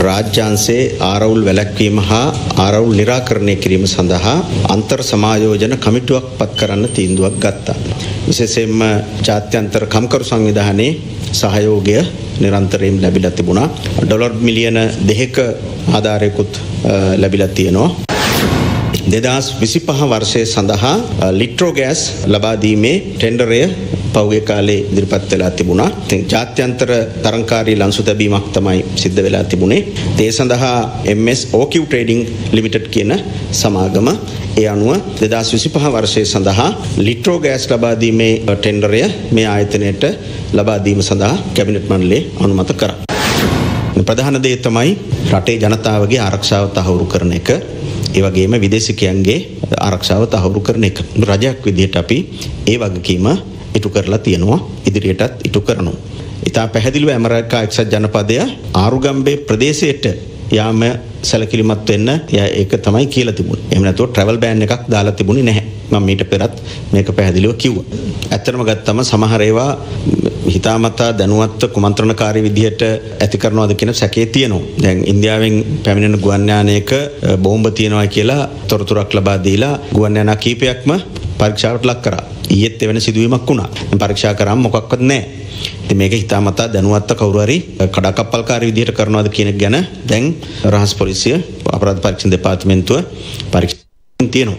රාජ්‍යාංශයේ ආරවුල් වැළැක්වීම හා ආරවුල් නිරාකරණය කිරීම සඳහා අන්තර් සමායෝජන කමිටුවක් පත් කරන්න තීන්දුවක් ගත්තා. විශේෂයෙන්ම ජාත්‍යන්තර කම්කරු සංවිධානයේ සහයෝගය නිරන්තරයෙන් ලැබිලා තිබුණා. ඩොලර් මිලියන 2ක ආධාරයකුත් ලැබිලා තියෙනවා. 2025 වර්ෂයේ සඳහා ලිට්‍රෝ ගෑස් ලබා දීමේ ටෙන්ඩරය පෞගේ කාලේ ඉදිරිපත් වෙලා තිබුණා. ඉතින් ජාත්‍යන්තර තරංකාරී ලන්සු තැබීමක් තමයි සිද්ධ වෙලා තිබුණේ. ඒ සඳහා MS OQ Trading Limited කියන සමාගම ඒ අනුව 2025 වර්ෂයේ සඳහා ලිට්‍රෝ ගෑස් ලබා දීමේ ටෙන්ඩරය මේ ආයතනයට ලබා දීම සඳහා කැබිනට් මණ්ඩලය අනුමත කරා. ප්‍රධාන දේ තමයි රටේ ජනතාවගේ ආරක්ෂාව තහවුරු කරන එක. ඒ වගේම විදේශිකයන්ගේ ආරක්ෂාව තහවුරු කරන එක. රජයක් විදිහට අපි ඒ වගකීම ඉටු කරලා තියෙනවා, ඉදිරියටත් ඉටු කරනවා. ඉතා පැහැදිලිව ඇමරිකා එක්සත් ජනපදය ආරුගම්බේ ප්‍රදේශයට යාම සැලකිලිමත් වෙන්න ඒක තමයි කියලා තිබුණේ. එහෙම නැතුව ට්‍රැවල් බෑන් එකක් දාලා තිබුණේ නැහැ. මම ඊට පෙරත් මේක පැහැදිලිව කිව්වා. ඇත්තටම ගත්තම සමහර ඒවා හිතාමතා දැනුවත්ව කුමන්ත්‍රණකාරී විදිහට ඇති කරනවාද කියන සැකේ තියෙනවා. දැන් ඉන්දියාවෙන් පැමිණෙන ගුවන් යානයක බෝම්බ තියෙනවා කියලා තොරතුරක් ලබා දීලා ගුවන් යානා කීපයක්ම පරීක්ෂාවට ලක් කරා. ඊයේත් එවැනි සිදුවීමක් වුණා. පරීක්ෂා කරාම මොකක්වත් නැහැ. ඉතින් මේක හිතාමතා දැනුවත්ව කවුරු හරි කඩාකප්පල්කාරී විදිහට කරනවාද කියන එක ගැන දැන් රහස් පොලිසිය අපරාධ පරීක්ෂණ දෙපාර්තමේන්තුව පරීක්ෂණ තියෙනවා.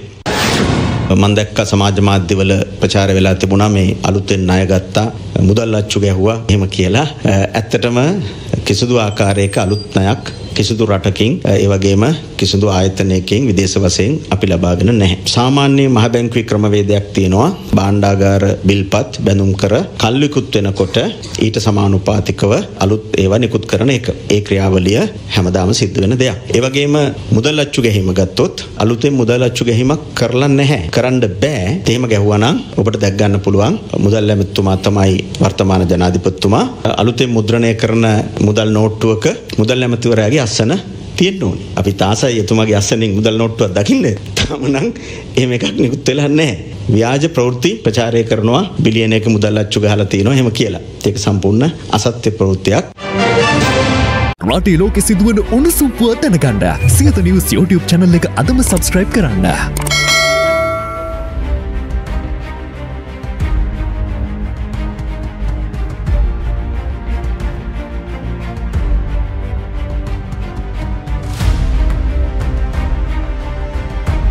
මම දැක්ක සමාජ මාධ්‍යවල ප්‍රචාර වෙලා තිබුණා මේ අලුතෙන් ණය ගත්තා මුදල් අච්චු ගැහුවා එහෙම කියලා. ඇත්තටම කිසිදු ආකාරයක අලුත් ණයක් කිසිදු රටකින් ඒ වගේම කිසිදු ආයතනයකින් විදේශ වශයෙන් අපි ලබාගෙන නැහැ. සාමාන්‍ය මහ බැංකුවේ ක්‍රමවේදයක් තියෙනවා. භාණ්ඩාගාර බිල්පත් බැඳුම් කර කල්විකුත් වෙනකොට ඊට සමානුපාතිකව අලුත් ඒවා නිකුත් කරන එක. ඒ ක්‍රියාවලිය හැමදාම සිද්ධ වෙන දෙයක්. ඒ වගේම මුදල් අච්චු ගැහිම ගත්තොත් අලුතෙන් මුදල් අච්චු ගැහිමක් කරලා නැහැ. කරන්න බෑ. එහෙම ගැහුවා නම් ඔබට දැක් ගන්න පුළුවන් මුදල් ඇමතුමා තමයි වර්තමාන ජනාධිපතිතුමා. අලුතෙන් මුද්‍රණය කරන මුදල් නෝට්ටුවක මුදල් ඇමතිවරයාගේ අස්සන තියෙන්න ඕනේ. අපි තාසයි එතුමාගේ අස්සනෙන් මුදල් නෝට්ටුවක් දකින්නේ. තාම නම් එහෙම එකක් නිකුත් වෙලා නැහැ. ව්‍යාජ ප්‍රවෘත්ති ප්‍රචාරය කරනවා බිලියනයක මුදල් අච්චු ගහලා තියෙනවා එහෙම කියලා. ඒක සම්පූර්ණ අසත්‍ය ප්‍රවෘත්තියක්. රටේ ලෝකෙ සිදුවන උණුසුම් පුවත් දැනගන්න සියත නිවුස් YouTube channel එක අදම subscribe කරන්න.